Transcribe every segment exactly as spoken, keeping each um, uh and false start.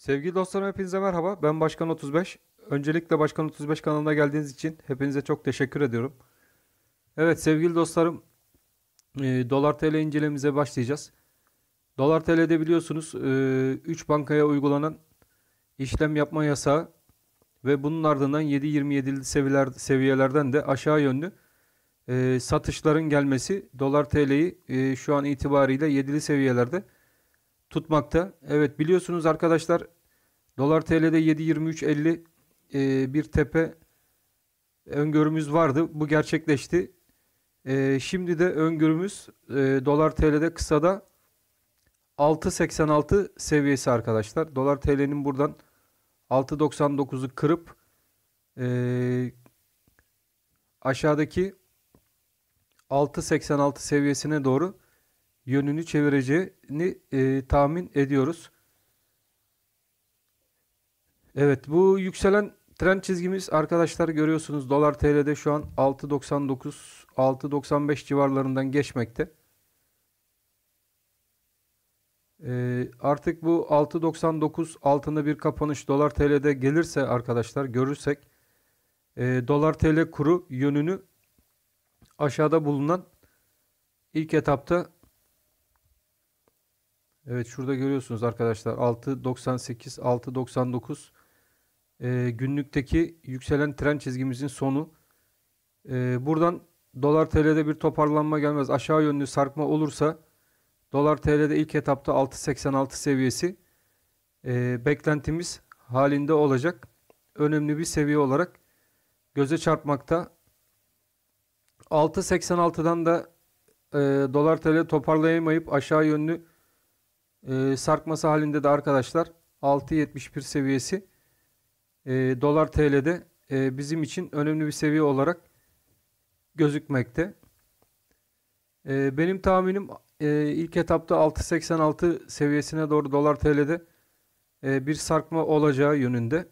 Sevgili dostlarım hepinize merhaba. Ben Başkan otuz beş. Öncelikle Başkan otuz beş kanalına geldiğiniz için hepinize çok teşekkür ediyorum. Evet sevgili dostlarım, e, Dolar T L incelememize başlayacağız. Dolar T L'de biliyorsunuz üç bankaya uygulanan işlem yapma yasağı ve bunun ardından yedi virgül yirmi yedi seviyeler, seviyelerden de aşağı yönlü e, satışların gelmesi Dolar T L'yi e, şu an itibariyle yedili seviyelerde tutmakta. Evet biliyorsunuz arkadaşlar, Dolar T L'de yedi virgül yirmi üç elli e, bir tepe öngörümüz vardı. Bu gerçekleşti. E, şimdi de öngörümüz e, Dolar T L'de kısada altı seksen altı seviyesi arkadaşlar. Dolar T L'nin buradan altı doksan dokuzu kırıp e, aşağıdaki altı seksen altı seviyesine doğru yönünü çevireceğini e, tahmin ediyoruz. Evet, bu yükselen trend çizgimiz arkadaşlar görüyorsunuz Dolar T L'de şu an altı doksan dokuz altı doksan beş civarlarından geçmekte. Ee, artık bu altı doksan dokuz altında bir kapanış Dolar T L'de gelirse arkadaşlar görürsek e, Dolar T L kuru yönünü aşağıda bulunan ilk etapta, evet şurada görüyorsunuz arkadaşlar altı doksan sekiz altı doksan dokuz e, günlükteki yükselen trend çizgimizin sonu. E, buradan Dolar T L'de bir toparlanma gelmez, aşağı yönlü sarkma olursa Dolar T L'de ilk etapta altı seksen altı seviyesi e, beklentimiz halinde olacak. Önemli bir seviye olarak göze çarpmakta. altı seksen altıdan da e, Dolar T L toparlayamayıp aşağı yönlü e, sarkması halinde de arkadaşlar altı yetmiş bir seviyesi e, Dolar T L'de e, bizim için önemli bir seviye olarak gözükmekte. E, benim tahminim e, ilk etapta altı seksen altı seviyesine doğru Dolar T L'de e, bir sarkma olacağı yönünde.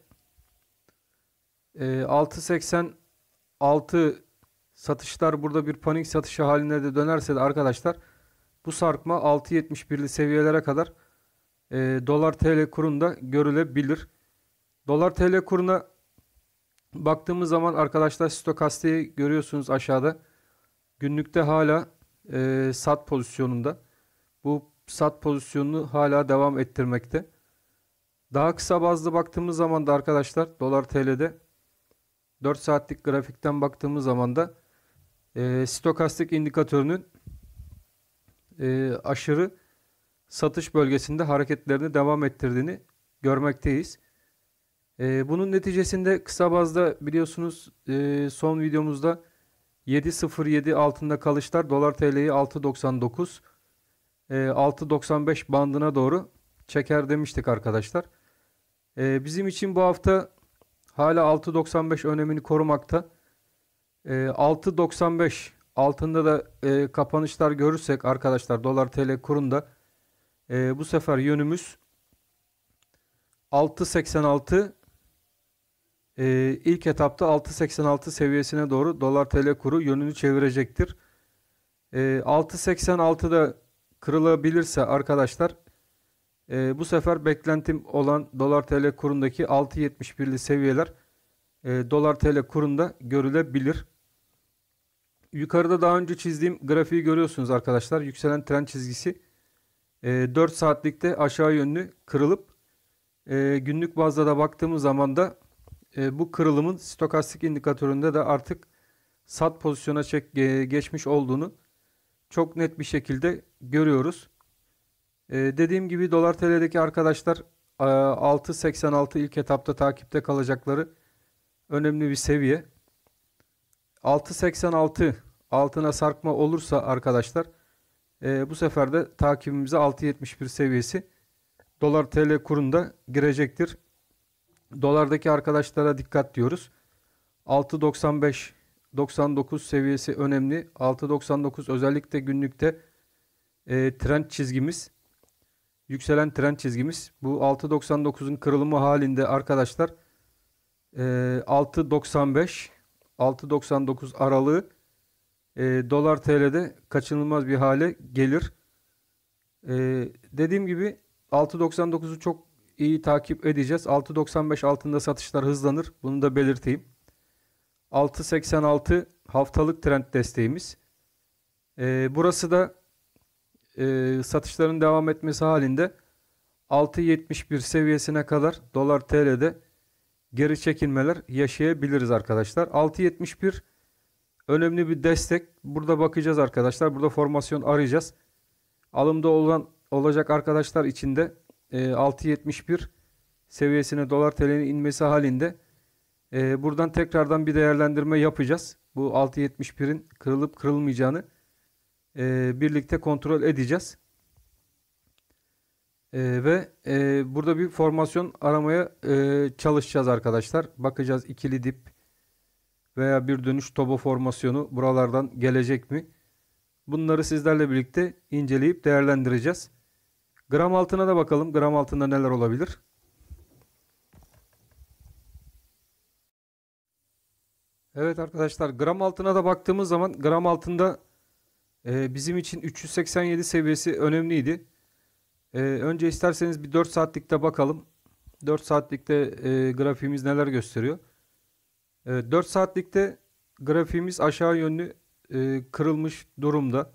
E, altı seksen altı satışlar burada bir panik satışı haline de dönerse de arkadaşlar bu sarkma altı yetmiş birli seviyelere kadar e, Dolar T L kurunda görülebilir. Dolar T L kuruna baktığımız zaman arkadaşlar stokastiği görüyorsunuz aşağıda. Günlükte hala e, sat pozisyonunda. Bu sat pozisyonunu hala devam ettirmekte. Daha kısa bazlı baktığımız zaman da arkadaşlar Dolar T L'de dört saatlik grafikten baktığımız zaman da e, stokastik indikatörünün e, aşırı satış bölgesinde hareketlerini devam ettirdiğini görmekteyiz. E, bunun neticesinde kısa bazda biliyorsunuz e, son videomuzda yedi sıfır yedi altında kalışlar Dolar T L'yi altı doksan dokuz e, altı doksan beş bandına doğru çeker demiştik arkadaşlar. E, bizim için bu hafta hala altı doksan beş önemini korumakta. E, altı doksan beş altında da e, kapanışlar görürsek arkadaşlar Dolar T L kurunda e, bu sefer yönümüz altı seksen altı, e, ilk etapta altı seksen altı seviyesine doğru Dolar T L kuru yönünü çevirecektir. E, altı seksen altıda kırılabilirse arkadaşlar e, bu sefer beklentim olan Dolar T L kurundaki altı yetmiş birli seviyeler e, Dolar T L kurunda görülebilir. Yukarıda daha önce çizdiğim grafiği görüyorsunuz arkadaşlar. Yükselen trend çizgisi e, dört saatlikte aşağı yönlü kırılıp e, günlük bazda da baktığımız zaman da e, bu kırılımın stokastik indikatöründe de artık sat pozisyona çek, e, geçmiş olduğunu çok net bir şekilde görüyoruz. E, dediğim gibi Dolar T L'deki arkadaşlar e, altı seksen altı ilk etapta takipte kalacakları önemli bir seviye. altı seksen altı altına sarkma olursa arkadaşlar e, bu sefer de takibimize altı yetmiş bir seviyesi Dolar T L kurunda girecektir. Dolardaki arkadaşlara dikkat diyoruz. altı doksan beş doksan dokuz seviyesi önemli. altı doksan dokuz özellikle günlükte e, trend çizgimiz, yükselen trend çizgimiz. Bu altı doksan dokuzun kırılımı halinde arkadaşlar e, altı doksan beş altı doksan dokuz aralığı e, Dolar T L'de kaçınılmaz bir hale gelir. E, dediğim gibi altı doksan dokuzu çok iyi takip edeceğiz. altı doksan beş altında satışlar hızlanır. Bunu da belirteyim. altı seksen altı haftalık trend desteğimiz. Ee, burası da e, satışların devam etmesi halinde altı yetmiş bir seviyesine kadar dolar T L'de geri çekilmeler yaşayabiliriz arkadaşlar. altı yetmiş bir önemli bir destek. Burada bakacağız arkadaşlar. Burada formasyon arayacağız. Alımda olan olacak arkadaşlar için de e, altı yetmiş bir seviyesine dolar T L'nin inmesi halinde e, buradan tekrardan bir değerlendirme yapacağız. Bu altı yetmiş birin kırılıp kırılmayacağını e, birlikte kontrol edeceğiz. E, ve e, burada bir formasyon aramaya e, çalışacağız arkadaşlar. Bakacağız ikili dip veya bir dönüş tobo formasyonu buralardan gelecek mi? Bunları sizlerle birlikte inceleyip değerlendireceğiz. Gram altına da bakalım. Gram altında neler olabilir? Evet arkadaşlar, gram altına da baktığımız zaman gram altında e, bizim için üç yüz seksen yedi seviyesi önemliydi. E, önce isterseniz bir dört saatlikte bakalım. dört saatlikte e, grafiğimiz neler gösteriyor? E, dört saatlikte grafiğimiz aşağı yönlü e, kırılmış durumda.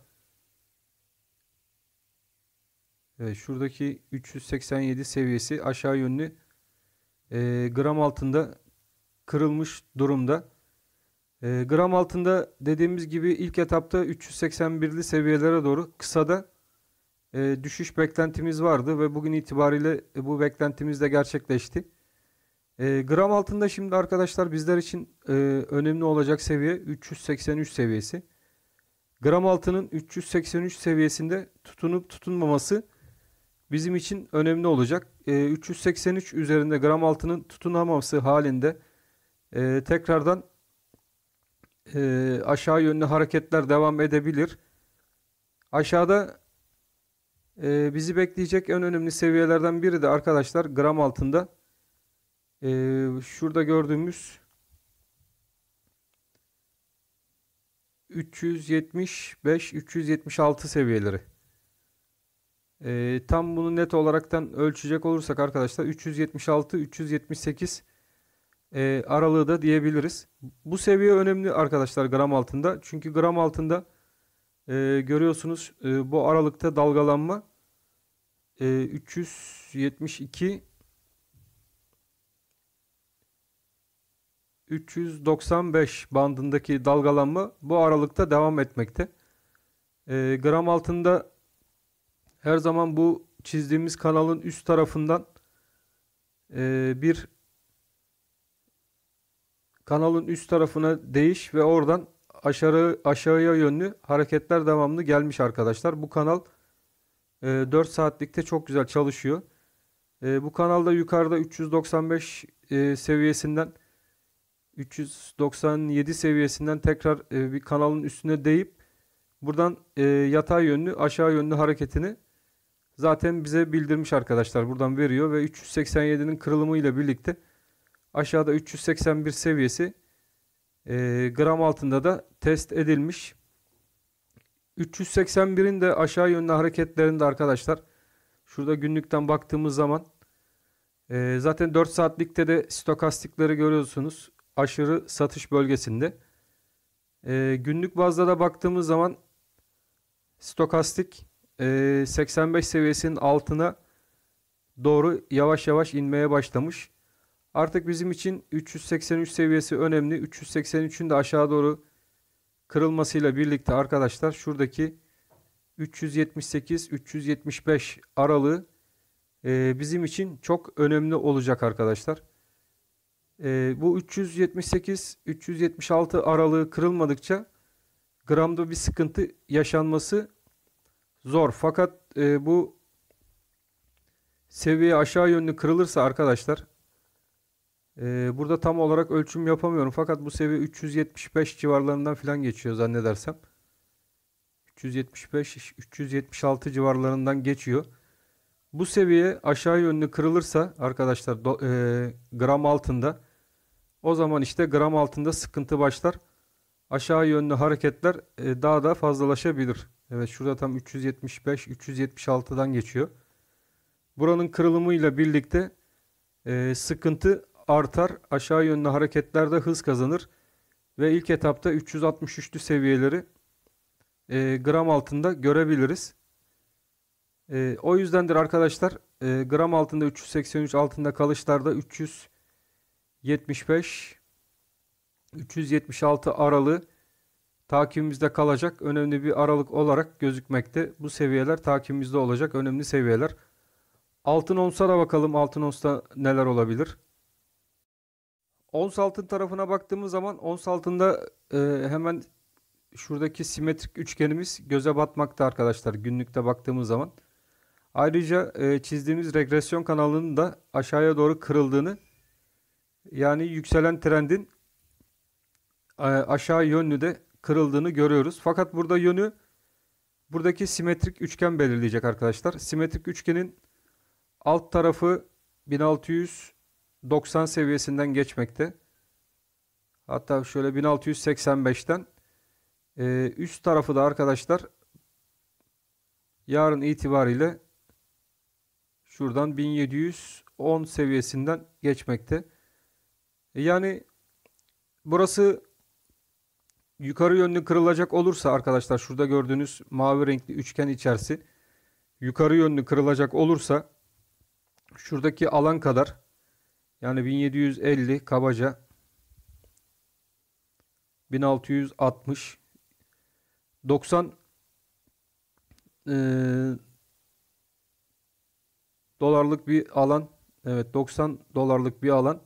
Evet, şuradaki üç yüz seksen yedi seviyesi aşağı yönlü e, gram altında kırılmış durumda. E, gram altında dediğimiz gibi ilk etapta üç yüz seksen birli seviyelere doğru kısada e, düşüş beklentimiz vardı ve bugün itibariyle e, bu beklentimiz de gerçekleşti. E, gram altında şimdi arkadaşlar bizler için e, önemli olacak seviye üç yüz seksen üç seviyesi. Gram altının üç yüz seksen üç seviyesinde tutunup tutunmaması bizim için önemli olacak. E, üç yüz seksen üç üzerinde gram altının tutunamaması halinde e, tekrardan e, aşağı yönlü hareketler devam edebilir. Aşağıda e, bizi bekleyecek en önemli seviyelerden biri de arkadaşlar gram altında e, şurada gördüğümüz üç yüz yetmiş beş üç yüz yetmiş altı seviyeleri. E, tam bunu net olaraktan ölçecek olursak arkadaşlar üç yüz yetmiş altı üç yüz yetmiş sekiz e, aralığı da diyebiliriz. Bu seviye önemli arkadaşlar gram altında. Çünkü gram altında e, görüyorsunuz e, bu aralıkta dalgalanma e, üç yüz yetmiş iki üç yüz doksan beş bandındaki dalgalanma bu aralıkta devam etmekte. E, gram altında her zaman bu çizdiğimiz kanalın üst tarafından e, bir kanalın üst tarafına değiş ve oradan aşağı aşağıya yönlü hareketler devamlı gelmiş arkadaşlar. Bu kanal e, dört saatlikte çok güzel çalışıyor. E, bu kanalda yukarıda üç yüz doksan beş e, seviyesinden üç yüz doksan yedi seviyesinden tekrar e, bir kanalın üstüne değip buradan e, yatay yönlü aşağı yönlü hareketini zaten bize bildirmiş arkadaşlar. Buradan veriyor ve üç yüz seksen yedinin kırılımı ile birlikte aşağıda üç yüz seksen bir seviyesi e, gram altında da test edilmiş. üç yüz seksen birin de aşağı yönlü hareketlerinde arkadaşlar şurada günlükten baktığımız zaman e, zaten dört saatlikte de stokastikleri görüyorsunuz. Aşırı satış bölgesinde. E, günlük bazda da baktığımız zaman stokastik e, seksen beş seviyesinin altına doğru yavaş yavaş inmeye başlamış. Artık bizim için üç yüz seksen üç seviyesi önemli. üç yüz seksen üçün de aşağı doğru kırılmasıyla birlikte arkadaşlar şuradaki üç yüz yetmiş sekiz üç yüz yetmiş beş aralığı e, bizim için çok önemli olacak arkadaşlar. E, bu üç yüz yetmiş sekiz üç yüz yetmiş altı aralığı kırılmadıkça gramda bir sıkıntı yaşanması zor. Fakat e, bu seviye aşağı yönlü kırılırsa arkadaşlar e, burada tam olarak ölçüm yapamıyorum. Fakat bu seviye üç yüz yetmiş beş civarlarından falan geçiyor zannedersem. üç yüz yetmiş beş üç yüz yetmiş altı civarlarından geçiyor. Bu seviye aşağı yönlü kırılırsa arkadaşlar do, e, gram altında o zaman işte gram altında sıkıntı başlar. Aşağı yönlü hareketler e, daha da fazlalaşabilir. Evet şurada tam üç yüz yetmiş beş üç yüz yetmiş altıdan geçiyor. buranın kırılımıyla birlikte e, sıkıntı artar. Aşağı yönlü hareketlerde hız kazanır. Ve ilk etapta üç yüz altmış üçlü seviyeleri e, gram altında görebiliriz. E, o yüzdendir arkadaşlar e, gram altında üç yüz seksen üç, altında kalışlarda üç yüz yetmiş beş üç yüz yetmiş altı aralığı takibimizde kalacak önemli bir aralık olarak gözükmekte. Bu seviyeler takibimizde olacak önemli seviyeler. Altın onsa da bakalım, altın onsta neler olabilir? Ons altın tarafına baktığımız zaman ons altında e, hemen şuradaki simetrik üçgenimiz göze batmakta arkadaşlar günlükte baktığımız zaman. Ayrıca e, çizdiğimiz regresyon kanalının da aşağıya doğru kırıldığını, yani yükselen trendin e, aşağı yönlü de kırıldığını görüyoruz. Fakat burada yönü buradaki simetrik üçgen belirleyecek arkadaşlar. Simetrik üçgenin alt tarafı bin altı yüz doksan seviyesinden geçmekte. Hatta şöyle bin altı yüz seksen beşten e, üst tarafı da arkadaşlar yarın itibariyle şuradan bin yedi yüz on seviyesinden geçmekte. E, yani burası yukarı yönlü kırılacak olursa arkadaşlar, şurada gördüğünüz mavi renkli üçgen içerisi yukarı yönlü kırılacak olursa şuradaki alan kadar, yani bin yedi yüz elli kabaca bin altı yüz altmış doksan e, dolarlık bir alan, evet doksan dolarlık bir alan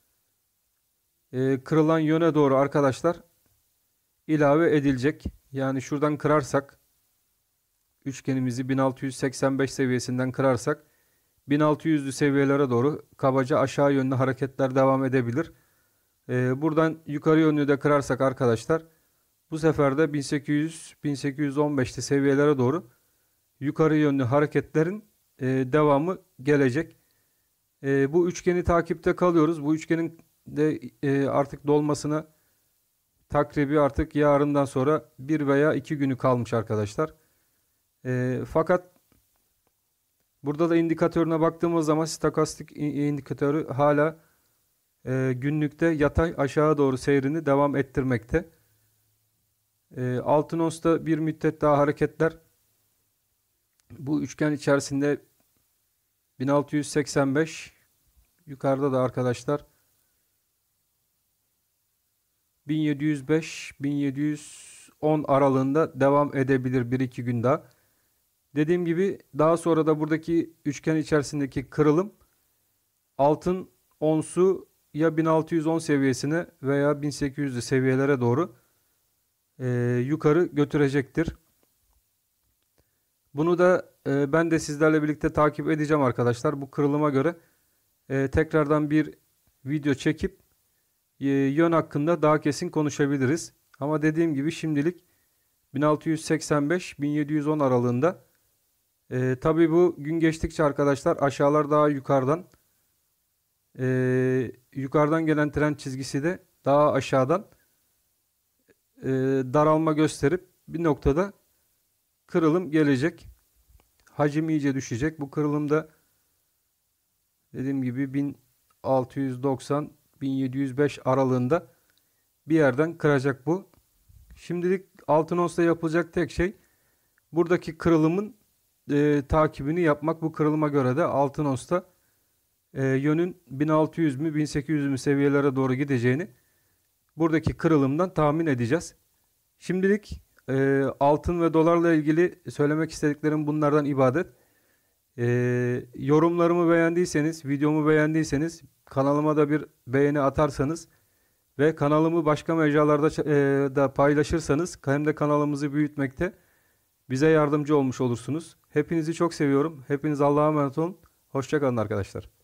e, kırılan yöne doğru arkadaşlar ilave edilecek. Yani şuradan kırarsak, üçgenimizi bin altı yüz seksen beş seviyesinden kırarsak bin altı yüzlü seviyelere doğru kabaca aşağı yönlü hareketler devam edebilir. Ee, buradan yukarı yönlü de kırarsak arkadaşlar, bu sefer de bin sekiz yüz bin sekiz yüz on beşli seviyelere doğru yukarı yönlü hareketlerin e, devamı gelecek. E, bu üçgeni takipte kalıyoruz. Bu üçgenin de e, artık dolmasına takribi artık yarından sonra bir veya iki günü kalmış arkadaşlar. E, fakat burada da indikatörüne baktığımız zaman stokastik indikatörü hala e, günlükte yatay aşağı doğru seyrini devam ettirmekte. E, altın onsta bir müddet daha hareketler bu üçgen içerisinde bin altı yüz seksen beş, yukarıda da arkadaşlar bin yedi yüz beş bin yedi yüz on aralığında devam edebilir bir iki gün daha. Dediğim gibi daha sonra da buradaki üçgen içerisindeki kırılım altın onsu ya bin altı yüz on seviyesine veya bin sekiz yüzlü seviyelere doğru e, yukarı götürecektir. Bunu da e, ben de sizlerle birlikte takip edeceğim arkadaşlar. Bu kırılıma göre e, tekrardan bir video çekip e, yön hakkında daha kesin konuşabiliriz. Ama dediğim gibi şimdilik bin altı yüz seksen beş bin yedi yüz on aralığında. E, tabii bu gün geçtikçe arkadaşlar aşağılar daha yukarıdan, e, yukarıdan gelen trend çizgisi de daha aşağıdan e, daralma gösterip bir noktada kırılım gelecek. Hacim iyice düşecek. Bu kırılımda dediğim gibi bin altı yüz doksan bin yedi yüz beş aralığında bir yerden kıracak bu. Şimdilik altın onsta yapılacak tek şey buradaki kırılımın e, takibini yapmak. Bu kırılıma göre de altın onsta e, yönün bin altı yüz mü bin sekiz yüz mü seviyelere doğru gideceğini buradaki kırılımdan tahmin edeceğiz. Şimdilik e, altın ve dolarla ilgili söylemek istediklerim bunlardan ibaret. E, yorumlarımı beğendiyseniz, videomu beğendiyseniz kanalıma da bir beğeni atarsanız ve kanalımı başka mecralarda e, da paylaşırsanız hem de kanalımızı büyütmekte bize yardımcı olmuş olursunuz. Hepinizi çok seviyorum. Hepiniz Allah'a emanet olun. Hoşça kalın arkadaşlar.